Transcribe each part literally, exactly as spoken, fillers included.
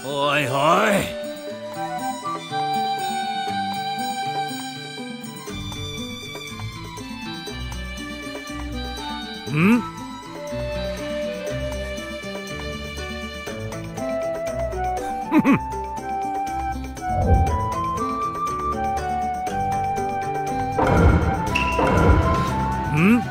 おいおい。ん？ふふ。ん？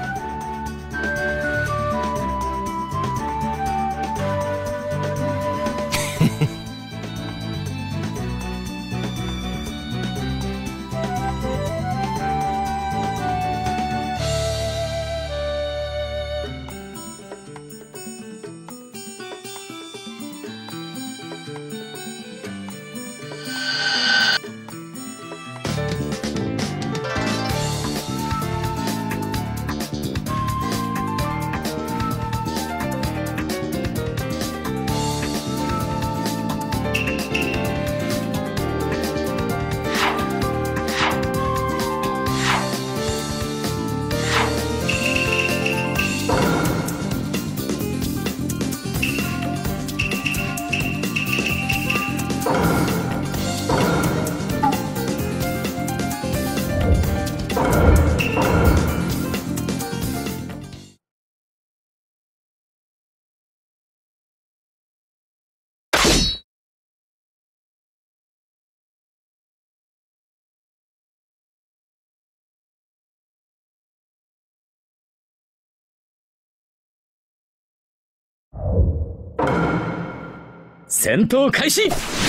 戦闘開始。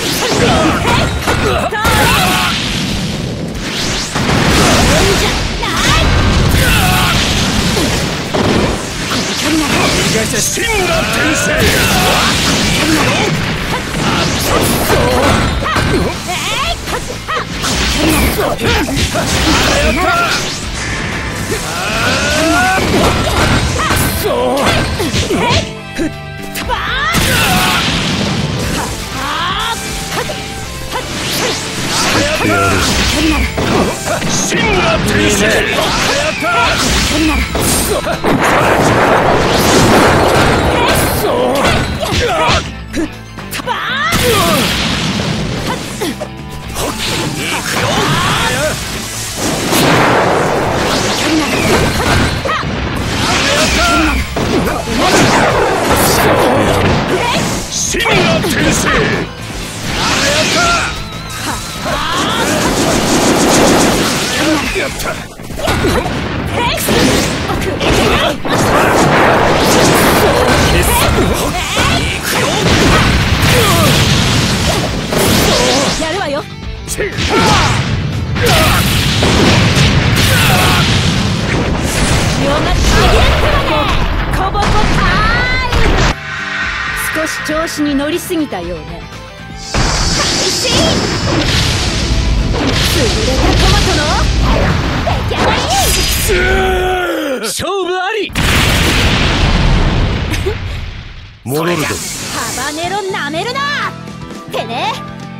神羅転生。神羅転生。やった。 やるわよ。コボコタイム。少し調子に乗りすぎたようね。開始。潰れたトマトの出来上がり。 勝負あり。モロルド。 ハバネロなめるなってね。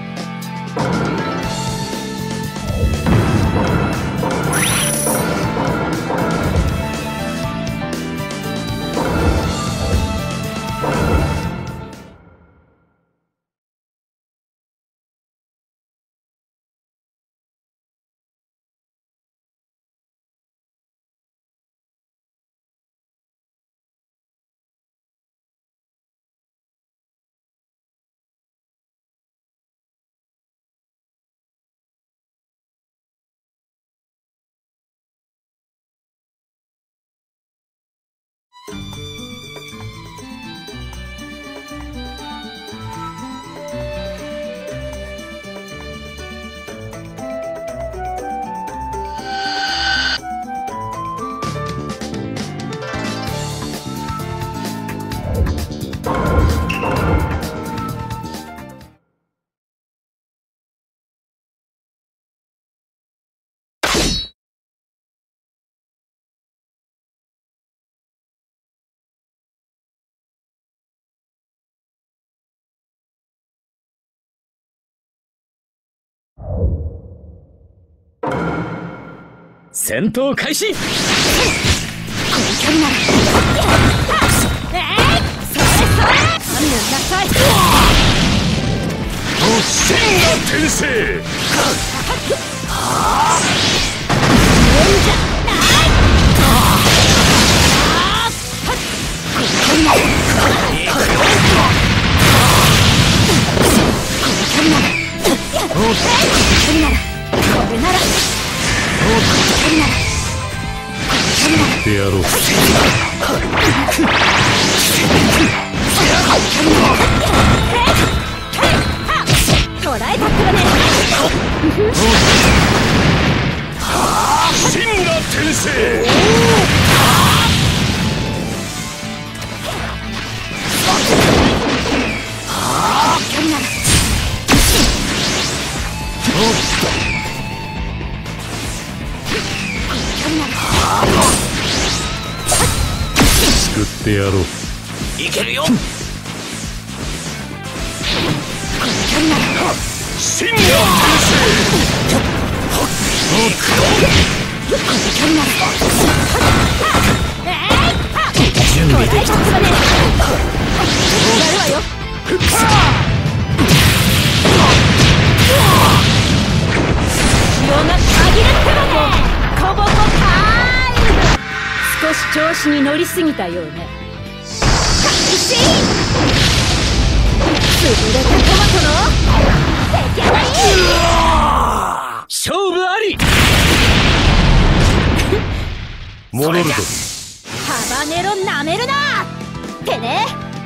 戦闘開始。この距離なら。えい、それそれ。勘弁なさい。 真が転生。 でやろう。 捕らえたってばね。 真が転生。 救ってやろう。 いけるよ。真が転生。準備できた。 やるわよ。潮がたぎるってばね。コボコタイム。少し調子に乗りすぎたようね。開始。潰れたトマトの出来上がり。 勝負あり。 戻るぞ。 ハバネロなめるなってね。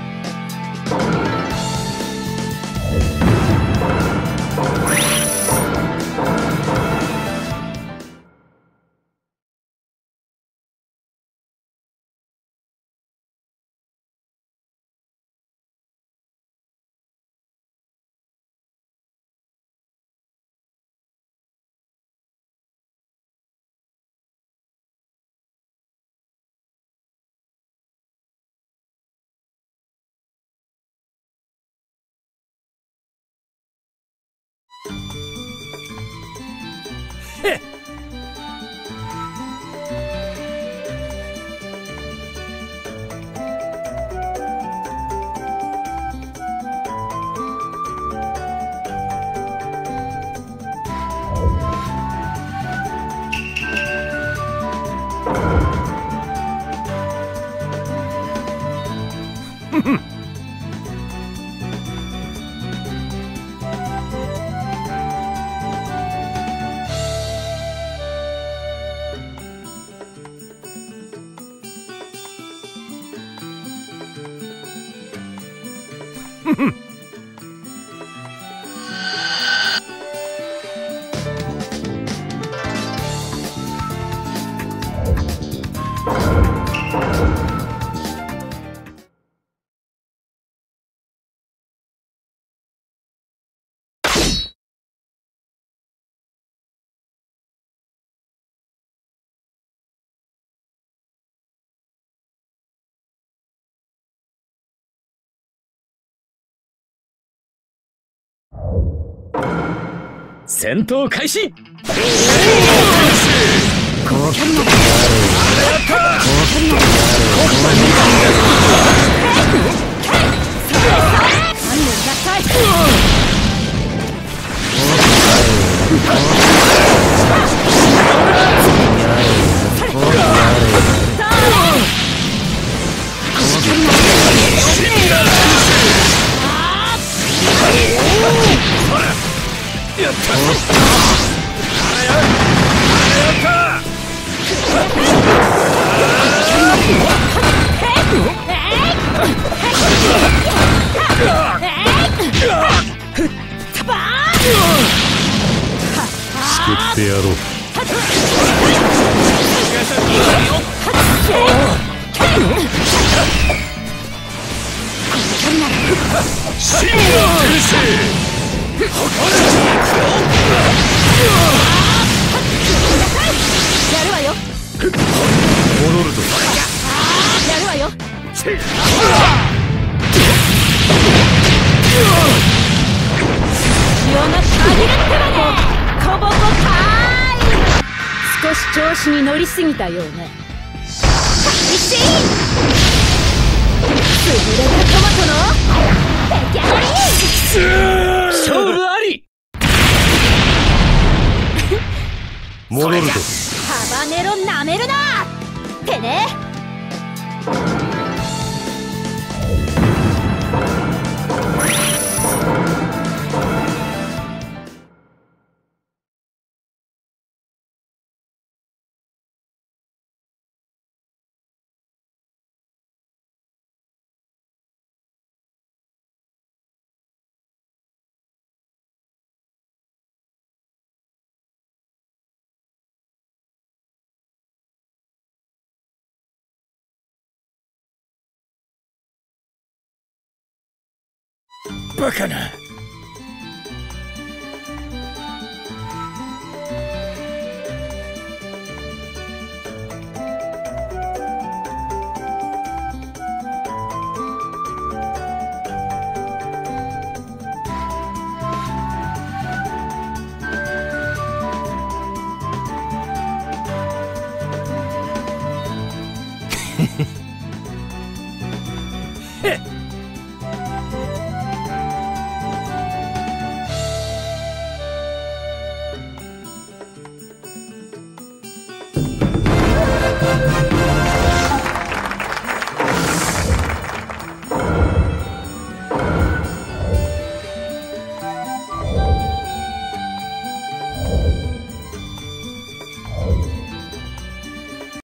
戦闘開始。やった。 救ってやろう。 真が転生。 やるわよ。 戻るぞ。 やるわよ。潮がたぎるってばね。コボコタイム。少し調子に乗りすぎたようね。開始。潰れたトマトの出来上がり。 勝負あり。 戻るぞ。 ハバネロなめるなってね。 バカな。へっ